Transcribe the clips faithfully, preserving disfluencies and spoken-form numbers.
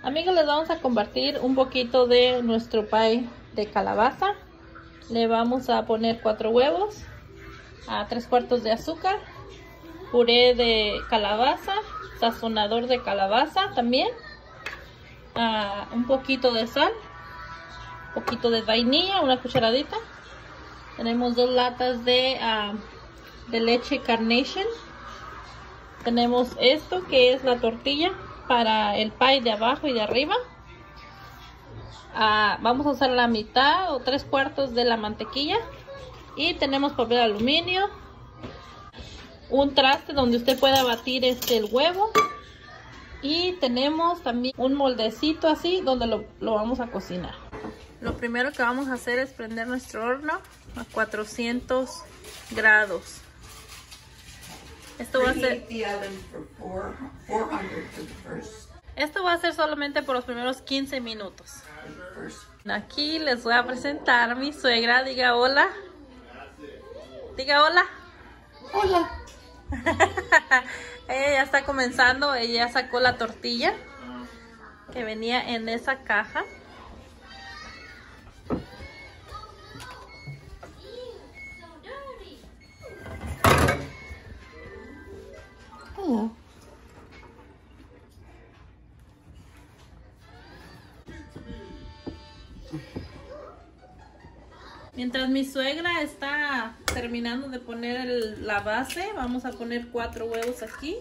Amigos, les vamos a compartir un poquito de nuestro pie de calabaza. Le vamos a poner cuatro huevos, a tres cuartos de azúcar, puré de calabaza, sazonador de calabaza también, a un poquito de sal, un poquito de vainilla, una cucharadita. Tenemos dos latas de, uh, de leche Carnation. Tenemos esto que es la tortilla para el pie de abajo y de arriba. Uh, vamos a usar la mitad o tres cuartos de la mantequilla. Y tenemos papel de aluminio. Un traste donde usted pueda batir este, el huevo. Y tenemos también un moldecito así donde lo, lo vamos a cocinar. Lo primero que vamos a hacer es prender nuestro horno a cuatrocientos grados. Esto va a ser Esto va a ser solamente por los primeros quince minutos. Aquí les voy a presentar a mi suegra. Diga hola. Diga hola. Hola. Ella ya está comenzando. Ella ya sacó la tortilla que venía en esa caja. Hello. Mientras mi suegra está terminando de poner el, la base, vamos a poner cuatro huevos aquí.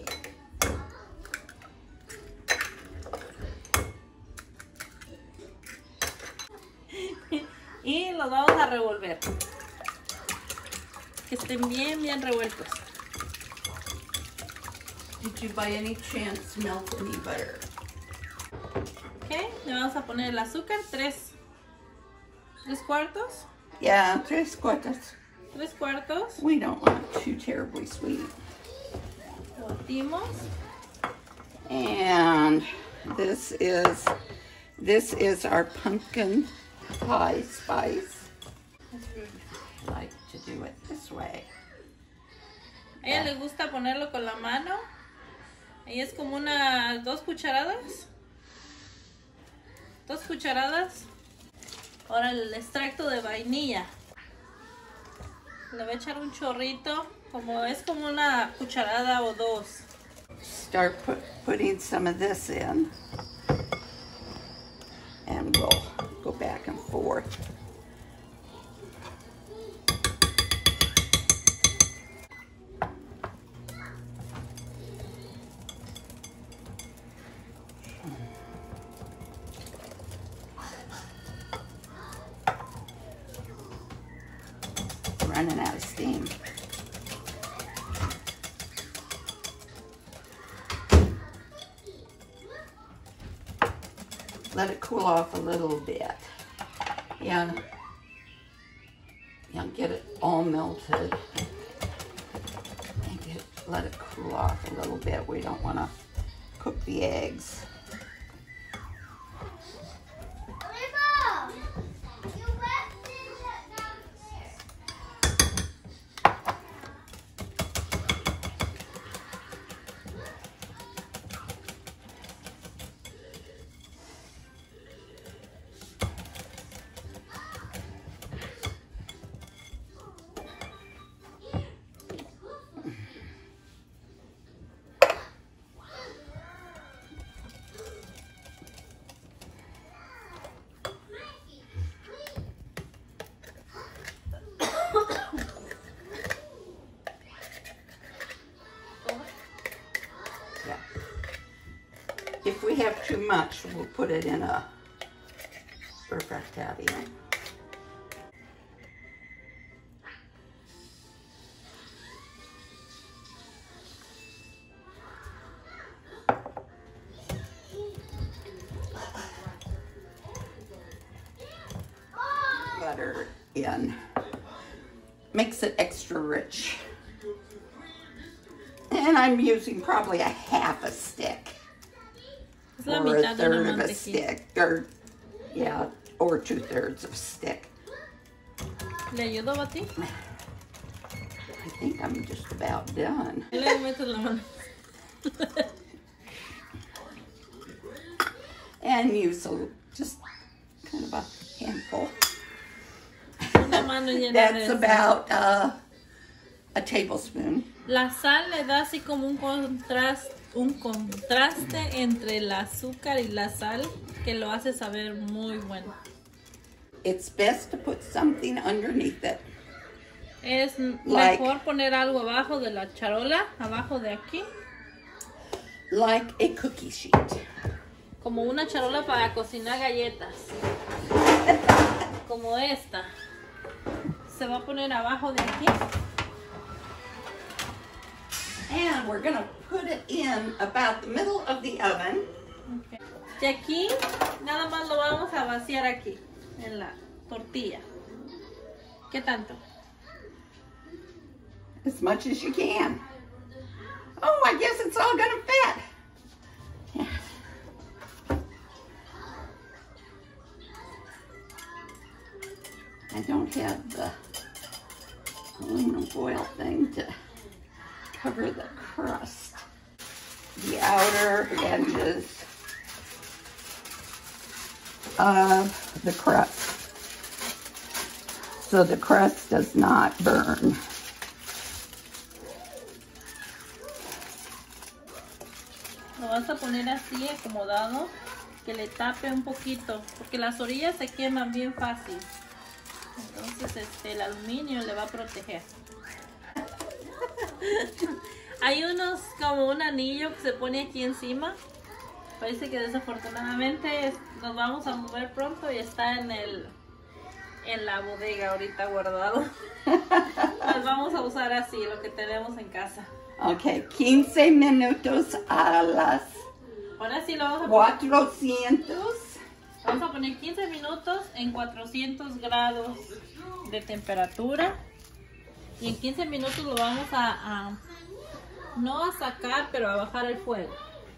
Y los vamos a revolver. Que estén bien, bien revueltos. Did you by any chance melt any butter? Ok, le vamos a poner el azúcar, tres, tres cuartos. Yeah, tres cuartos. Tres cuartos. We don't want it too terribly sweet. Batimos. And this is this is our pumpkin pie spice. I like to do it this way. A ella le gusta ponerlo con la mano. Ahí es como unas dos cucharadas. Dos cucharadas. Ahora el extracto de vainilla. Le voy a echar un chorrito. Como es como una cucharada o dos. Start put, putting some of this in. And we'll go back and forth. Running out of steam. Let it cool off a little bit. Yeah. Yeah, get it all melted. And get it, let it cool off a little bit. We don't want to cook the eggs. If we have too much, we'll put it in a refractario. Butter in. Makes it extra rich. And I'm using probably a half a stick. Or a third of a stick, or yeah, or two thirds of a stick. ¿Le ayudo a batir? I think I'm just about done. Le meto la mano. and use a, just kind of a handful. Una mano llena de That's about uh, a tablespoon. La sal le da así como un contraste, un contraste entre el azúcar y la sal que lo hace saber muy bueno. It's best to put something underneath it. Es Like- mejor poner algo abajo de la charola, abajo de aquí, Like a cookie sheet. como una charola para cocinar galletas, como esta. Se va a poner abajo de aquí. And we're gonna put it in about the middle of the oven. Okay. De aquí, nada más lo vamos a vaciar aquí, en la tortilla. ¿Qué tanto? As much as you can. Oh, I guess it's all gonna fit. Yeah. I don't have the aluminum foil thing to cover the crust. The outer edges of the crust, so the crust does not burn. Lo vas a poner así acomodado, que le tape un poquito, porque las orillas se queman bien fácil. Entonces este, el aluminio le va a proteger. Hay unos como un anillo que se pone aquí encima. Parece que desafortunadamente es- nos vamos a mover pronto y está en el en la bodega ahorita guardado. Pues vamos a usar así lo que tenemos en casa. Okay, quince minutos a las Ahora sí lo vamos a poner. cuatrocientos. Vamos a poner quince minutos en cuatrocientos grados de temperatura. Y en quince minutos lo vamos a, a no a sacar, pero a bajar el fuego.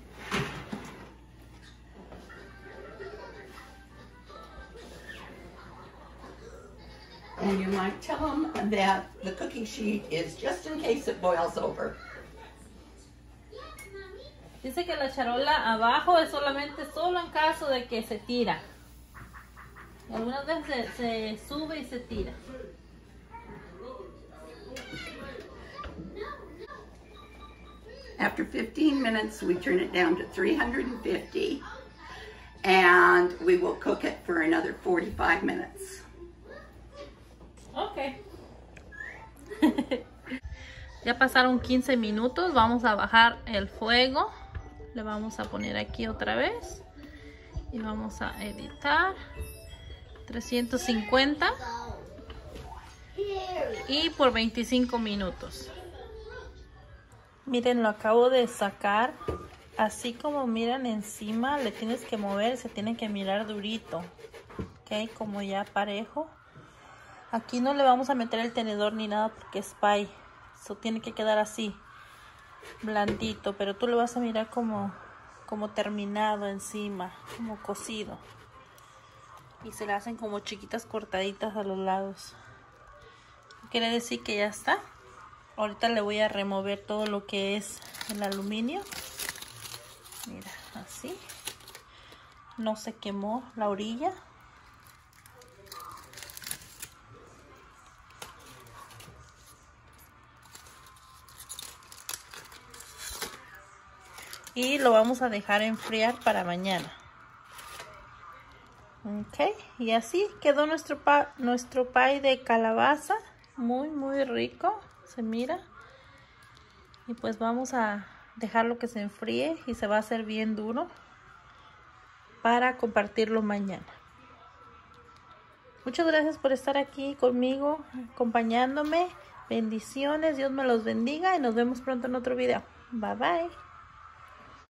And you might tell them that the cookie sheet is just in case it boils over. Dice que la charola abajo es solamente solo en caso de que se tira. Algunas veces se, se sube y se tira. After fifteen minutes, we turn it down to three hundred fifty, and we will cook it for another forty-five minutes. Ok. Ya pasaron quince minutos. Vamos a bajar el fuego. Le vamos a poner aquí otra vez. Y vamos a editar. trescientos cincuenta. Y por veinticinco minutos. Miren, lo acabo de sacar. Así como miran encima, le tienes que mover. Se tiene que mirar durito. Ok, como ya parejo. Aquí no le vamos a meter el tenedor ni nada porque es pie. Eso tiene que quedar así, blandito. Pero tú lo vas a mirar como, como terminado encima, como cocido. Y se le hacen como chiquitas cortaditas a los lados. Quiere decir que ya está. Ahorita le voy a remover todo lo que es el aluminio. Mira, así. No se quemó la orilla. Y lo vamos a dejar enfriar para mañana. Ok, y así quedó nuestro, pa nuestro pie de calabaza. Muy, muy rico. Se mira. Y pues vamos a dejarlo que se enfríe y se va a hacer bien duro para compartirlo mañana. Muchas gracias por estar aquí conmigo, acompañándome. Bendiciones, Dios me los bendiga y nos vemos pronto en otro video. Bye bye.